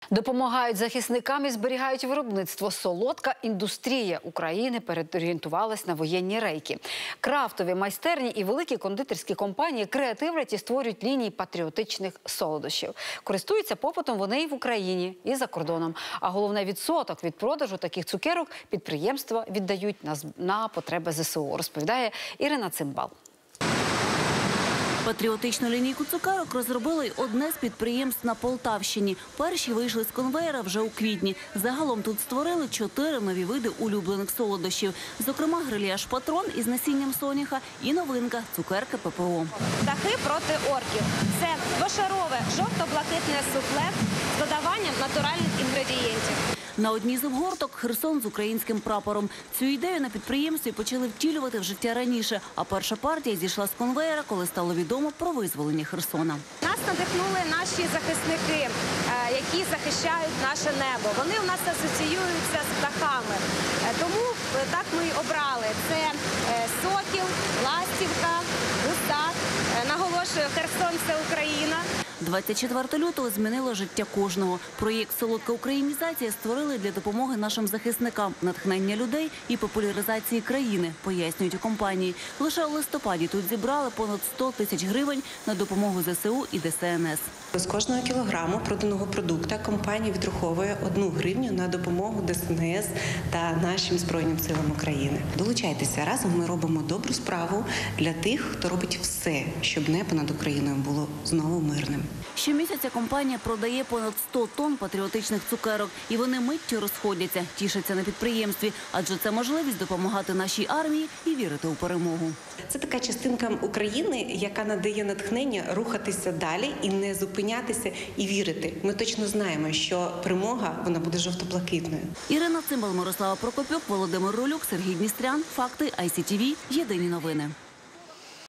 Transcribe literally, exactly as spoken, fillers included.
Допомагають захисникам і зберігають виробництво. Солодка індустрія України переорієнтувалась на воєнні рейки. Крафтові майстерні і великі кондитерські компанії креативлять і створюють лінії патріотичних солодощів. Користуються попитом вони і в Україні, і за кордоном. А головне, відсоток від продажу таких цукерок підприємства віддають на, на потреби зе се у, розповідає Ірина Цимбал. Патріотичну лінійку цукерок розробило й одне з підприємств на Полтавщині. Перші вийшли з конвеєра вже у квітні. Загалом тут створили чотири нові види улюблених солодощів. Зокрема, грильяж «Патрон» із насінням соняха і новинка – цукерки пе пе о. Птахи проти орків. Це двошарове жовто-блакитне суфле з додаванням натуральних інгредієнтів. На одній з обгорток – Херсон з українським прапором. Цю ідею на підприємстві почали втілювати в життя раніше, а перша партія зійшла з конвеєра, коли стало відомо про визволення Херсона. Нас надихнули наші захисники, які захищають наше небо. Вони у нас асоціюються з птахами. Тому так ми й обрали. Це сокіл, ластівка, гусак. Наголошую, Херсон – це Україна. двадцять четвертого лютого змінило життя кожного. Проєкт «Солодка українізація» створили для допомоги нашим захисникам, натхнення людей і популяризації країни, пояснюють у компанії. Лише у листопаді тут зібрали понад сто тисяч гривень на допомогу зе се у і де се ен ес. З кожного кілограму проданого продукту компанія відраховує одну гривню на допомогу де се ен ес та нашим Збройним силам України. Долучайтеся, разом ми робимо добру справу для тих, хто робить все, щоб небо над Україною було знову мирним. Щомісяця компанія продає понад сто тонн патріотичних цукерок. І вони миттю розходяться, тішаться на підприємстві. Адже це можливість допомагати нашій армії і вірити у перемогу. Це така частинка України, яка надає натхнення рухатися далі і не зупинятися і вірити. Ми точно знаємо, що перемога, вона буде жовто-блакитною. Ірина Цимбал, Мирослава Прокопюк, Володимир Ролюк, Сергій Дністрян. Факти ай сі ті ві. Єдині новини.